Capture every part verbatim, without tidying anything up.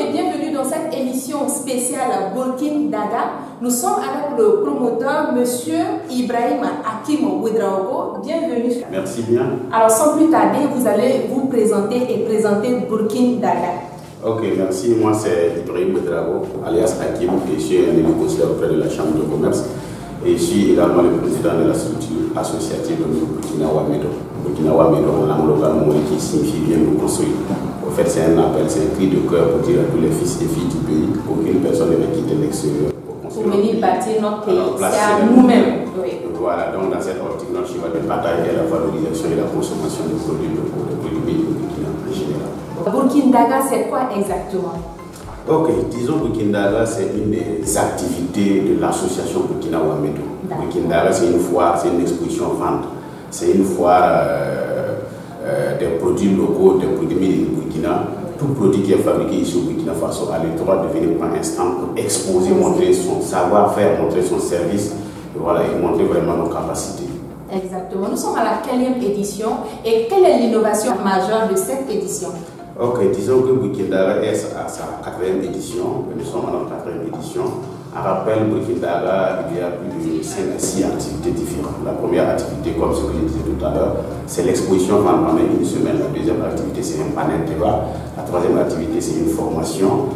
et bienvenue dans cette émission spéciale Burkina Daga. Nous sommes avec le promoteur, Monsieur Ibrahim Hakim Ouedraogo. Bienvenue. Merci bien. Alors sans plus tarder, vous allez vous présenter et présenter Burkina Daga. Ok, merci. Moi c'est Ibrahim Ouedraogo, alias Hakim, et je suis un élu conseiller auprès de la Chambre de commerce. Et je suis également le président de la structure associative de Burkina Wamedo. Burkina Wamedo, en langue locale, qui signifie bien nous construire. En fait, c'est un appel, c'est un cri de cœur pour dire à tous les fils et filles du pays qu'aucune personne ne va quitter l'extérieur pour Pour venir bâtir notre pays, c'est à nous-mêmes. Oui. Voilà, donc dans cette optique, notre chemin de bataille est la valorisation et la consommation des produits locaux, des produits du Burkina en général. Burkina Daga, c'est quoi exactement? Ok, disons Burkina Daga, c'est une des activités de l'association Burkina Wamedo. Burkina Daga, c'est une foire, c'est une exposition vente. C'est une foire euh, euh, des produits locaux, des produits du Burkina. Tout produit qui est fabriqué ici au Burkina Faso a le droit de venir prendre un stand pour exposer, montrer son savoir-faire, montrer son service, et voilà, et montrer vraiment nos capacités. Exactement. Nous sommes à la quatrième édition. Et quelle est l'innovation majeure de cette édition? Ok, disons que Burkina Daga est à sa quatrième édition. Nous sommes à notre quatrième édition. En rappel, Burkina Daga, il y a plus de cinq à six activités différentes. La première activité, comme ce que je disais tout à l'heure, c'est l'exposition pendant une semaine. La deuxième activité, c'est un panel débat. La troisième activité, c'est une formation.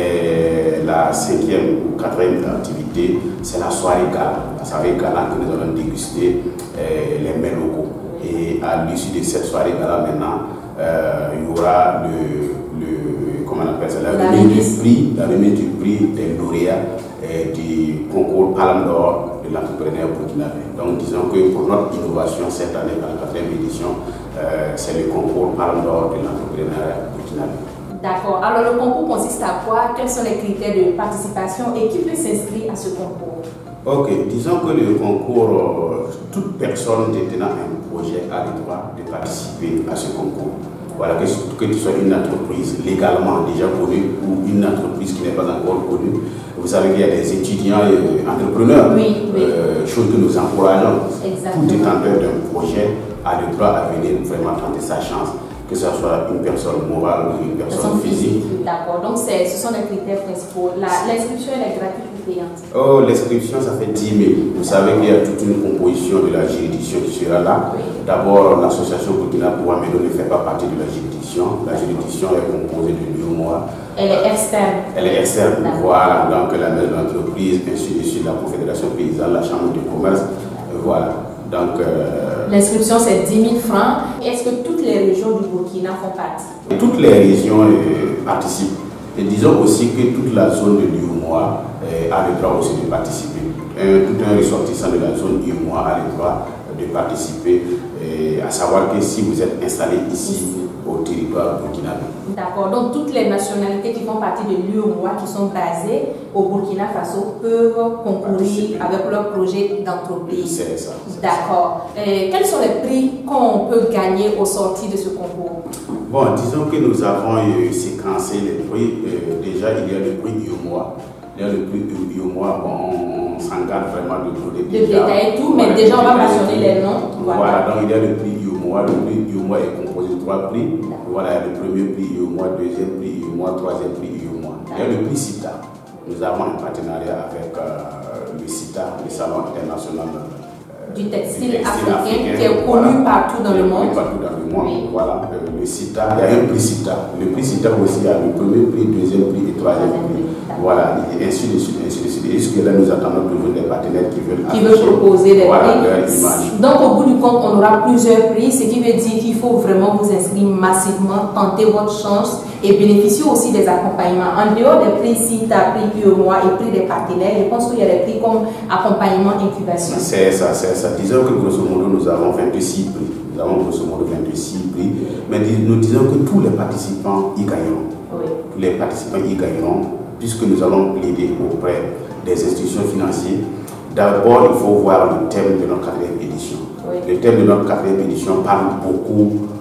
Et la cinquième ou quatrième activité, c'est la soirée gala. La soirée gala que nous allons déguster eh, les mets locaux. Et à l'issue de cette soirée gala, maintenant, euh, il y aura le, le comment on appelle ça, la remise du prix, la remise du prix des lauréats eh, du concours Palme d'Or de l'entrepreneur burkinabé. Donc disons que pour notre innovation cette année, dans la quatrième édition, euh, c'est le concours Palme d'Or de l'entrepreneur burkinabé. D'accord. Alors le concours consiste à quoi? Quels sont les critères de participation et qui peut s'inscrire à ce concours? Ok, disons que le concours, euh, toute personne détenant un projet a le droit de participer à ce concours. Voilà, que, que tu sois une entreprise légalement déjà connue ou une entreprise qui n'est pas encore connue. Vous savez qu'il y a des étudiants et entrepreneurs, oui, oui. Euh, chose que nous encourageons. Exactement. Tout détenteur d'un projet a le droit à venir vraiment tenter sa chance, que ce soit une personne morale ou une personne physique. D'accord, donc ce sont les critères principaux. L'inscription est gratuite ou payante? Oh, l'inscription, ça fait dix mille. Vous savez qu'il y a toute une composition de la juridiction qui sera là. Oui. D'abord, l'association Burkina Wamedo ne fait pas partie de la juridiction. La juridiction est composée de l'U M O A. Elle est externe. Elle est externe. Voilà, donc la maison d'entreprise, ainsi de suite, la Confédération paysanne, la Chambre de commerce. Voilà. Donc, euh, l'inscription c'est dix mille francs. Est-ce que toutes les régions du Burkina font partie? Toutes les régions euh, participent. Et disons aussi que toute la zone de l'U M O A euh, a le droit aussi de participer. Un, tout un ressortissant de la zone U M O A a le droit de participer, et à savoir que si vous êtes installé ici au territoire burkinabé. D'accord, donc toutes les nationalités qui font partie de l'U M O A qui sont basées au Burkina Faso peuvent concourir avec leur projet d'entreprise. C'est ça. D'accord. Quels sont les prix qu'on peut gagner au sorti de ce concours? Bon, disons que nous avons euh, séquencé les prix. Euh, déjà, il y a le prix U M O A. Il y a le prix U M O A, bon, on, on s'engage vraiment de donner de détailler tout, mais voilà, déjà on va mentionner les noms. Voilà. Voilà, donc il y a le prix U M O A. Le prix U M O A est composé de trois prix. Voilà, le premier prix U M O A, deuxième prix U M O A, troisième prix U M O A. Il y a le prix CITA. Nous avons un partenariat avec euh, le CITA, le Salon international euh, du textile, du textile africain, africain, qui est connu voilà, partout dans le monde. Partout dans le monde. Oui. Voilà, euh, le CITA, il y a un prix CITA. Le prix CITA aussi, il y a le premier prix, deuxième prix et troisième prix. Voilà, et ainsi de suite, ainsi de suite. Et jusque-là, nous attendons toujours des partenaires qui veulent, qui veulent proposer des voilà, prix. Donc, au bout du compte, on aura plusieurs prix, ce qui veut dire qu'il faut vraiment vous inscrire massivement, tenter votre chance et bénéficier aussi des accompagnements. En dehors des prix CITA, prix U M O A et prix des partenaires, je pense qu'il y a des prix comme accompagnement, incubation. C'est ça, c'est ça. Disons que grosso modo, nous avons vingt-six prix. Nous avons grosso modo vingt-six prix. Mais nous disons que tous les participants y gagneront. Oui. Tous les participants y gagneront, puisque nous allons plaider auprès des institutions financières. D'abord, il faut voir le thème de notre quatrième édition. Oui. Le thème de notre quatrième édition parle beaucoup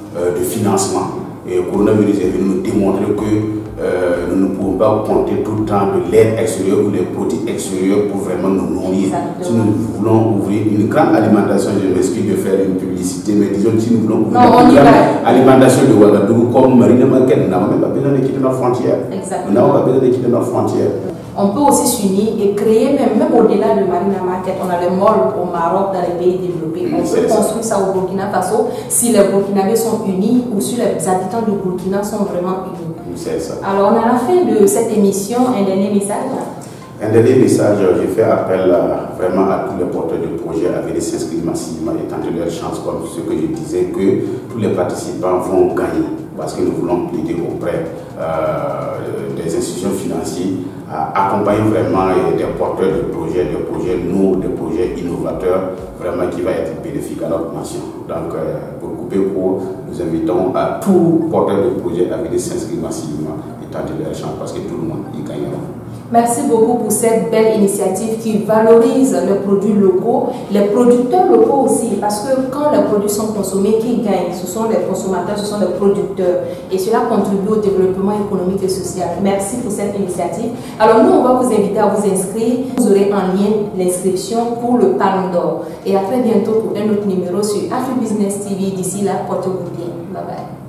euh, de financement. Et le coronavirus est venu nous démontrer que euh, nous ne pouvons pas compter tout le temps de l'aide extérieure ou des produits extérieurs pour vraiment nous nourrir. Exactement. Si nous voulons ouvrir une grande alimentation, je m'excuse de faire une publicité, mais disons si nous voulons ouvrir non, une grande alimentation de Ouagadougou comme Marina Market, nous n'avons même pas besoin de quitter nos frontières. Exactement. Nous n'avons pas besoin de quitter nos frontières. On peut aussi s'unir et créer, même, même au-delà de Marina Market, on a les malls au Maroc, dans les pays développés. On peut construire ça au Burkina Faso si les Burkinabés sont unis ou si les habitants du Burkina sont vraiment unis. C'est ça. Alors, on a la fin de cette émission, un dernier message. Un dernier message, je fais appel à, vraiment à tous les porteurs de projets à venir s'inscrire massivement et tenter leur chance, comme ce que je disais, que tous les participants vont gagner. Parce que nous voulons plaider auprès euh, des institutions financières à accompagner vraiment des porteurs de projets, des projets nouveaux, des projets innovateurs, vraiment qui va être bénéfique à notre nation. Donc, euh, pour couper court, nous invitons à tous porteurs de projets à venir s'inscrire massivement et tenter leur chance parce que tout le monde y gagnera. Merci beaucoup pour cette belle initiative qui valorise les produits locaux, les producteurs locaux aussi, parce que quand les produits sont consommés, qui gagnent? Ce sont les consommateurs, ce sont les producteurs. Et cela contribue au développement économique et social. Merci pour cette initiative. Alors nous, on va vous inviter à vous inscrire. Vous aurez en lien l'inscription pour le Palme d'Or. Et à très bientôt pour un autre numéro sur AfriBusiness T V. D'ici là, portez-vous bien. Bye bye.